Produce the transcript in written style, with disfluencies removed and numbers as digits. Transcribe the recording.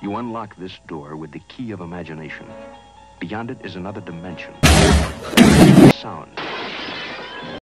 You unlock this door with the key of imagination. Beyond it is another dimension. Sound.